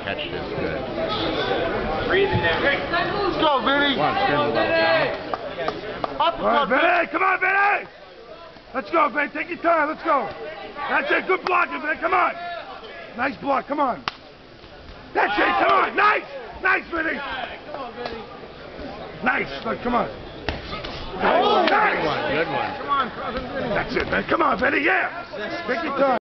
catch this good. Breathing there. Let's go, Vinny. Come on, spin a little, Johnny. Up All right, Vinny, come on, Vinny. Let's go, Vinny. Take your time. Let's go. That's it. Good blocking, Vinny. Come on. Nice block. Come on. That's it. Come on. Nice. Nice, Vinny. Come on, Vinny. Nice. Look, come on. Good one. Good one. Come on, Vinny. That's it, man. Come on, Vinny. Yeah. Take your time.